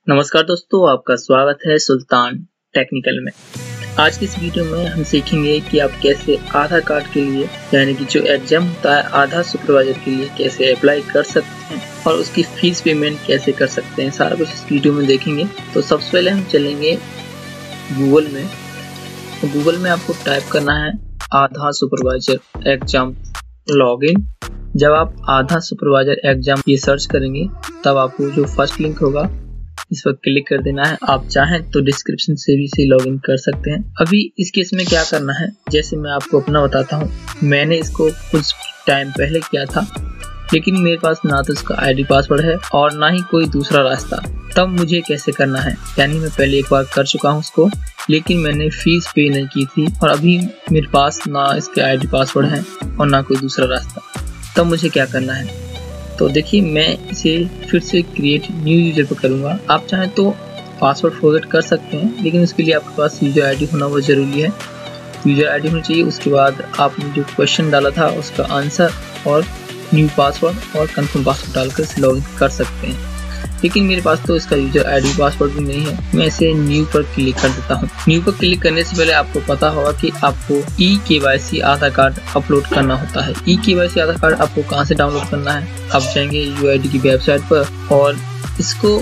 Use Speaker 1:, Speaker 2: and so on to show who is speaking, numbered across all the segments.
Speaker 1: नमस्कार दोस्तों, आपका स्वागत है सुल्तान टेक्निकल में। आज की इस वीडियो में हम सीखेंगे कि आप कैसे आधार कार्ड के लिए यानी कि जो एग्जाम होता है आधार सुपरवाइजर के लिए कैसे अप्लाई कर सकते हैं और उसकी फीस पेमेंट कैसे कर सकते हैं, सारा कुछ इस वीडियो में देखेंगे। तो सबसे पहले हम चलेंगे गूगल में। तो गूगल में आपको टाइप करना है आधार सुपरवाइजर एग्जाम लॉगिन। जब आप आधार सुपरवाइजर एग्जाम ये सर्च करेंगे तब आपको जो फर्स्ट लिंक होगा इस पर क्लिक कर देना है। आप चाहें तो डिस्क्रिप्शन से भी इसे लॉगिन कर सकते हैं। अभी इस केस में क्या करना है, जैसे मैं आपको अपना बताता हूँ। मैंने इसको कुछ टाइम पहले किया था, लेकिन मेरे पास ना तो इसका आईडी पासवर्ड है और ना ही कोई दूसरा रास्ता। तब मुझे कैसे करना है, यानी मैं पहले एक बार कर चुका हूँ उसको, लेकिन मैंने फीस पे नहीं की थी और अभी मेरे पास ना इसके आईडी पासवर्ड है और ना कोई दूसरा रास्ता। तब मुझे क्या करना है, तो देखिए मैं इसे फिर से क्रिएट न्यू यूजर पर करूँगा। आप चाहें तो पासवर्ड फॉरगेट कर सकते हैं, लेकिन उसके लिए आपके पास यूजर आईडी होना बहुत ज़रूरी है। यूजर आईडी होनी चाहिए, उसके बाद आपने जो क्वेश्चन डाला था उसका आंसर और न्यू पासवर्ड और कंफर्म पासवर्ड डालकर इसे लॉगिन कर सकते हैं। लेकिन मेरे पास तो इसका यूजर आईडी पासवर्ड भी नहीं है। मैं इसे न्यू पर क्लिक कर देता हूँ। न्यू पर क्लिक करने से पहले आपको पता होगा कि आपको eKYC आधार कार्ड अपलोड करना होता है। eKYC आधार कार्ड आपको कहाँ से डाउनलोड करना है, आप जाएंगे UID की वेबसाइट पर और इसको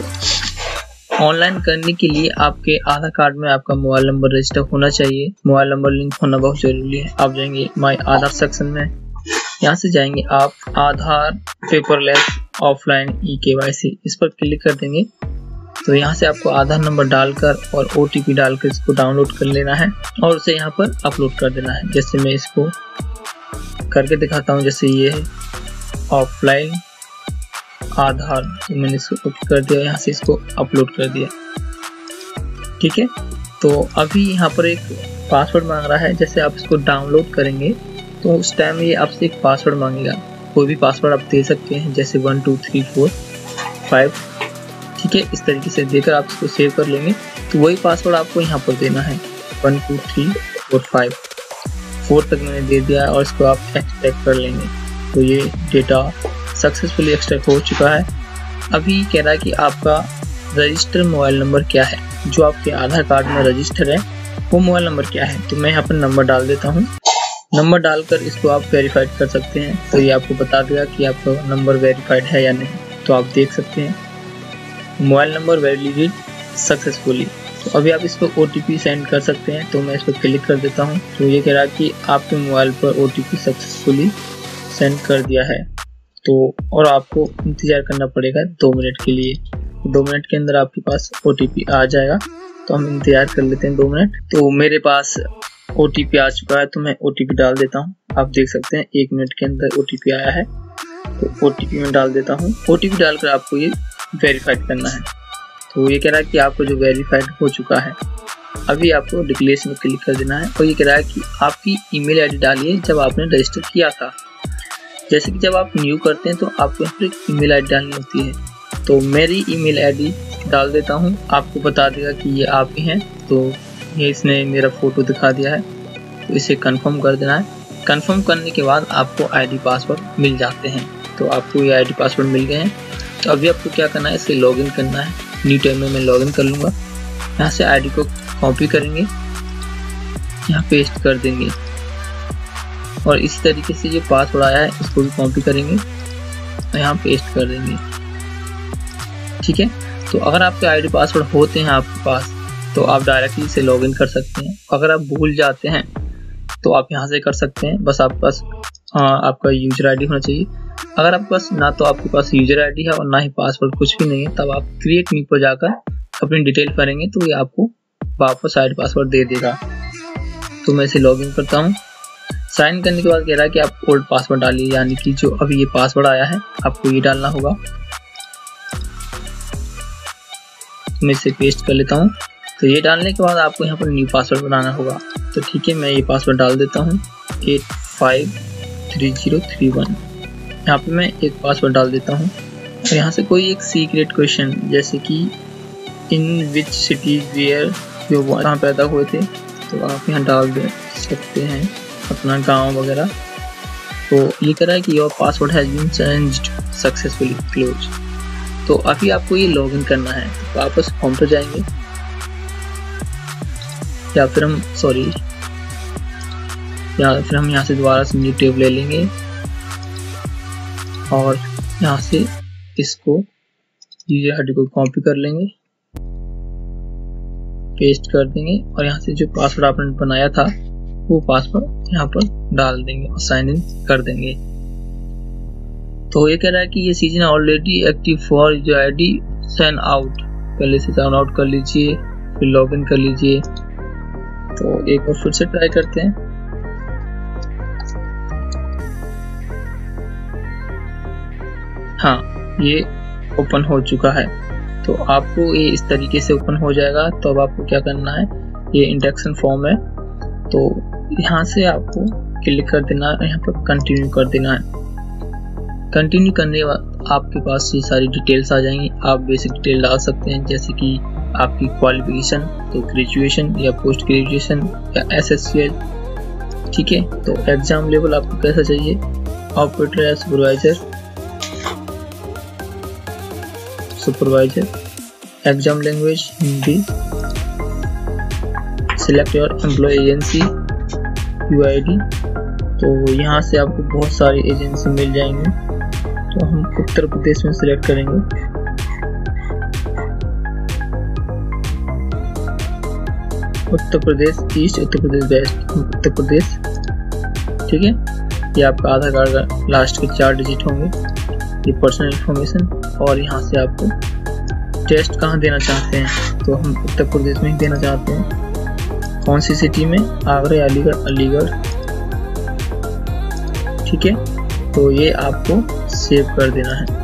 Speaker 1: ऑनलाइन करने के लिए आपके आधार कार्ड में आपका मोबाइल नंबर रजिस्टर होना चाहिए। मोबाइल नंबर लिंक होना बहुत जरूरी है। आप जाएंगे माई आधार सेक्शन में, यहाँ से जाएंगे आप आधार पेपरलेस ऑफलाइन eKYC, इस पर क्लिक कर देंगे। तो यहाँ से आपको आधार नंबर डालकर और OTP डालकर इसको डाउनलोड कर लेना है और उसे यहाँ पर अपलोड कर देना है। जैसे मैं इसको करके दिखाता हूँ, जैसे ये है ऑफलाइन आधार, तो मैंने इसको ओके कर दिया, यहाँ से इसको अपलोड कर दिया। ठीक है, तो अभी यहाँ पर एक पासवर्ड मांग रहा है। जैसे आप इसको डाउनलोड करेंगे तो उस टाइम ये आपसे एक पासवर्ड मांगेगा। कोई भी पासवर्ड आप दे सकते हैं, जैसे 1 2 3 4 5। ठीक है, इस तरीके से देकर आप इसको सेव कर लेंगे। तो वही पासवर्ड आपको यहाँ पर देना है 1 2 3 4 5। 4 तक मैंने दे दिया और इसको आप एक्सट्रैक्ट कर लेंगे। तो ये डेटा सक्सेसफुली एक्सट्रैक्ट हो चुका है। अभी कह रहा है कि आपका रजिस्टर मोबाइल नंबर क्या है, जो आपके आधार कार्ड में रजिस्टर है वो मोबाइल नंबर क्या है। तो मैं यहाँ पर नंबर डाल देता हूँ। नंबर डालकर इसको आप वेरीफाइड कर सकते हैं। तो ये आपको बता देगा कि आपका नंबर वेरीफाइड है या नहीं। तो आप देख सकते हैं मोबाइल नंबर वैलिडेटेड सक्सेसफुली। तो अभी आप इसको OTP सेंड कर सकते हैं। तो मैं इस पर क्लिक कर देता हूँ। तो ये कह रहा है कि आपके मोबाइल पर OTP सक्सेसफुली सेंड कर दिया है। तो और आपको इंतज़ार करना पड़ेगा 2 मिनट के लिए। 2 मिनट के अंदर आपके पास OTP आ जाएगा। तो हम इंतज़ार कर लेते हैं 2 मिनट। तो मेरे पास OTP आ चुका है, तो मैं OTP डाल देता हूँ। आप देख सकते हैं 1 मिनट के अंदर OTP आया है। तो OTP में डाल देता हूँ। OTP डालकर आपको ये वेरीफाइड करना है। तो ये कह रहा है कि आपको जो वेरीफाइड हो चुका है। अभी आपको डिक्लेरेशन में क्लिक कर देना है और ये कह रहा है कि आपकी ईमेल आईडी डालिए जब आपने रजिस्टर किया था। जैसे कि जब आप न्यू करते हैं तो आपको यहाँ पर एक ईमेल आईडी डालनी होती है। तो मेरी ईमेल आईडी डाल देता हूँ। आपको बता देगा कि ये आप ही हैं। तो ये इसने मेरा फोटो दिखा दिया है, तो इसे कंफर्म कर देना है। कंफर्म करने के बाद आपको आईडी पासवर्ड मिल जाते हैं। तो आपको ये आईडी पासवर्ड मिल गए हैं। तो अभी आपको क्या करना है, इसे लॉगिन करना है। न्यू टैब में मैं लॉगिन कर लूँगा। यहाँ से आईडी को कॉपी करेंगे, यहाँ पेस्ट कर देंगे और इसी तरीके से जो पासवर्ड आया है इसको भी कॉपी करेंगे और यहाँ पेस्ट कर देंगे। ठीक है, तो अगर आपके आईडी पासवर्ड होते हैं आपके पास तो आप डायरेक्टली इसे लॉगिन कर सकते हैं। अगर आप भूल जाते हैं तो आप यहाँ से कर सकते हैं। बस आपके पास आपका यूजर आईडी होना चाहिए। अगर आपके पास ना तो आपके पास यूजर आईडी है और ना ही पासवर्ड कुछ भी नहीं है, तब आप क्रिएट न्यू पर जाकर अपनी डिटेल करेंगे तो ये आपको वापस आईडी पासवर्ड दे देगा। तो मैं इसे लॉगिन करता हूँ। साइन करने के बाद कह रहा है कि आप ओल्ड पासवर्ड डालिए, यानी कि जो अभी ये पासवर्ड आया है आपको ये डालना होगा। मैं इसे पेस्ट कर लेता हूँ। तो ये डालने के बाद आपको यहाँ पर न्यू पासवर्ड बनाना होगा। तो ठीक है, मैं ये पासवर्ड डाल देता हूँ 853031। यहाँ पे मैं एक पासवर्ड डाल देता हूँ और यहाँ से कोई एक सीक्रेट क्वेश्चन, जैसे कि इन विच सिटी वेयर जो वहाँ पैदा हुए थे, तो आप यहाँ डाल दे सकते हैं अपना गांव वगैरह। तो ये कह रहा है कि your password has been changed successfully close. तो अभी आपको ये लॉगिन करना है, तो वापस होम पर जाएंगे या फिर हम यहाँ से दोबारा से न्यू टैब ले लेंगे और यहाँ से इसको यूजर आईडी को कॉपी कर लेंगे, पेस्ट कर देंगे और यहाँ से जो पासवर्ड आपने बनाया था वो पासवर्ड यहाँ पर डाल देंगे और साइन इन कर देंगे। तो ये कह रहा है कि ये session already active for user ID sign out, पहले से साइन आउट कर लीजिए फिर लॉगिन कर लीजिए। तो एक बार फिर से ट्राई करते हैं। हाँ, ये ओपन हो चुका है। तो आपको ये इस तरीके से ओपन हो जाएगा। तो अब आपको क्या करना है, ये इंडक्शन फॉर्म है, तो यहाँ से आपको क्लिक कर देना है, यहाँ पर कंटिन्यू कर देना है। कंटिन्यू करने के बाद आपके पास ये सारी डिटेल्स आ जाएंगी। आप बेसिक डिटेल डाल सकते हैं, जैसे कि आपकी क्वालिफिकेशन, तो ग्रेजुएशन या पोस्ट ग्रेजुएशन या SSCL, ठीक है। तो एग्जाम लेवल आपको कैसा चाहिए, ऑपरेटर या supervisor, exam language Hindi, select your employ agency, UID। तो यहाँ से आपको बहुत सारी एजेंसी मिल जाएंगे, तो हम उत्तर प्रदेश में सिलेक्ट करेंगे। उत्तर प्रदेश ईस्ट, उत्तर प्रदेश वेस्ट, उत्तर प्रदेश, ठीक है। ये आपका आधार कार्ड का लास्ट के 4 डिजिट होंगे, ये पर्सनल इंफॉर्मेशन। और यहाँ से आपको टेस्ट कहाँ देना चाहते हैं, तो हम उत्तर प्रदेश में ही देना चाहते हैं। कौन सी सिटी में, आगरा या अलीगढ़, ठीक है। तो ये आपको सेव कर देना है।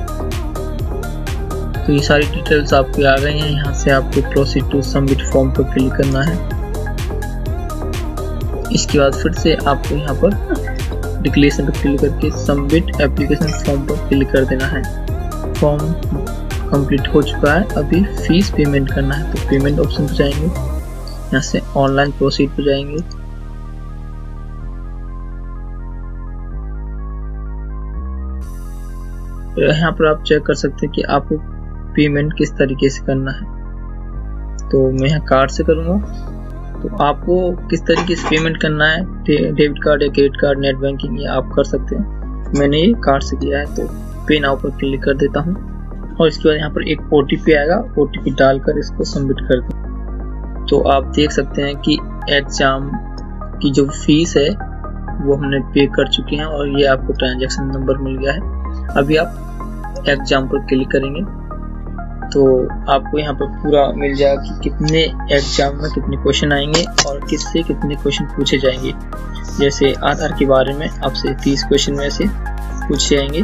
Speaker 1: तो ये सारी डिटेल्स आपकी आ गई हैं। यहाँ से आपको प्रोसीड टू सबमिट फॉर्म पर क्लिक करना है। इसके बाद फिर से आपको यहाँ पर डिक्लेरेशन पर क्लिक करके सबमिट एप्लीकेशन फॉर्म पर क्लिक कर देना है। फॉर्म कंप्लीट हो चुका है, अभी फीस पेमेंट करना है, तो पेमेंट ऑप्शन पर जाएंगे, यहाँ से ऑनलाइन प्रोसीड पर जाएंगे। यहाँ पर आप चेक कर सकते हैं कि आपको पेमेंट किस तरीके से करना है। तो मैं यहाँ कार्ड से करूँगा। तो आपको किस तरीके से पेमेंट करना है, डेबिट कार्ड या क्रेडिट कार्ड, नेट बैंकिंग, ये आप कर सकते हैं। मैंने ये कार्ड से किया है, तो पे नाउ पर क्लिक कर देता हूँ और इसके बाद यहाँ पर एक OTP आएगा, OTP डालकर इसको सबमिट कर दें। तो आप देख सकते हैं कि एग्जाम की जो फीस है वो हमने पे कर चुके हैं और ये आपको ट्रांजैक्शन नंबर मिल गया है। अभी आप एग्जाम पर क्लिक करेंगे तो आपको यहाँ पर पूरा मिल जाएगा कि कितने एग्जाम में कितने क्वेश्चन आएंगे और किससे कितने क्वेश्चन पूछे जाएंगे। जैसे आधार के बारे में आपसे 30 क्वेश्चन में से पूछे जाएंगे,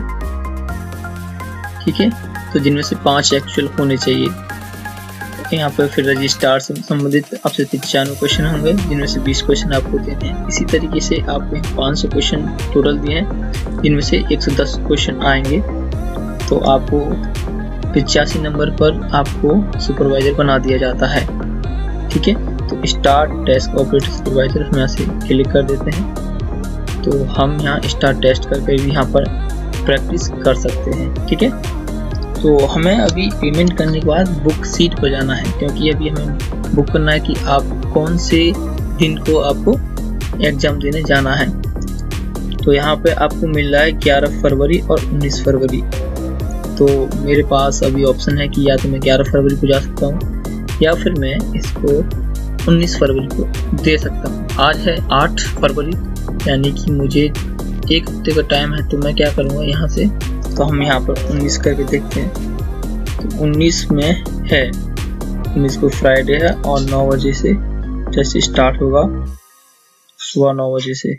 Speaker 1: ठीक है। तो जिनमें से 5 एक्चुअल होने चाहिए। यहाँ पर फिर रजिस्ट्रार से संबंधित आपसे 95 क्वेश्चन होंगे, जिनमें से 20 क्वेश्चन आपको देने हैं। इसी तरीके से आपको 500 क्वेश्चन टोटल दिए हैं, जिनमें से 110 क्वेश्चन आएंगे। तो आपको 85 नंबर पर आपको सुपरवाइजर बना दिया जाता है, ठीक है। तो स्टार्ट डेस्क ऑपरेटर सुपरवाइजर हम यहाँ से क्लिक कर देते हैं। तो हम यहाँ स्टार्ट टेस्ट करके भी यहाँ पर प्रैक्टिस कर सकते हैं, ठीक है। तो हमें अभी पेमेंट करने के बाद बुक सीट पर जाना है, क्योंकि अभी हमें बुक करना है कि आप कौन से दिन को आपको एग्जाम देने जाना है। तो यहाँ पे आपको मिल रहा है 11 फरवरी और 19 फरवरी। तो मेरे पास अभी ऑप्शन है कि या तो मैं 11 फरवरी को जा सकता हूँ या फिर मैं इसको 19 फरवरी को दे सकता हूँ। आज है 8 फरवरी, यानी कि मुझे एक हफ्ते का टाइम है। तो मैं क्या करूँगा, यहाँ से तो हम यहाँ पर 19 करके देखते हैं। तो 19 में है, 19 को फ्राइडे है और 9 बजे से जैसे स्टार्ट होगा, सुबह 9 बजे से।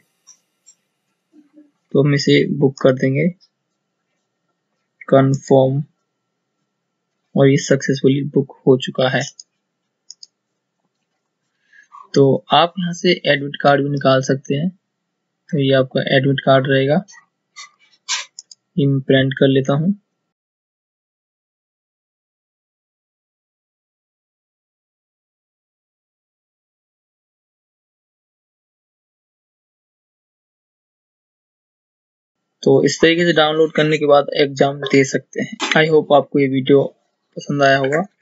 Speaker 1: तो हम इसे बुक कर देंगे, कंफर्म, और ये सक्सेसफुली बुक हो चुका है। तो आप यहाँ से एडमिट कार्ड भी निकाल सकते हैं। तो ये आपका एडमिट कार्ड रहेगा, ये मैं प्रिंट कर लेता हूँ। तो इस तरीके से डाउनलोड करने के बाद एग्जाम दे सकते हैं। आई होप आपको ये वीडियो पसंद आया होगा।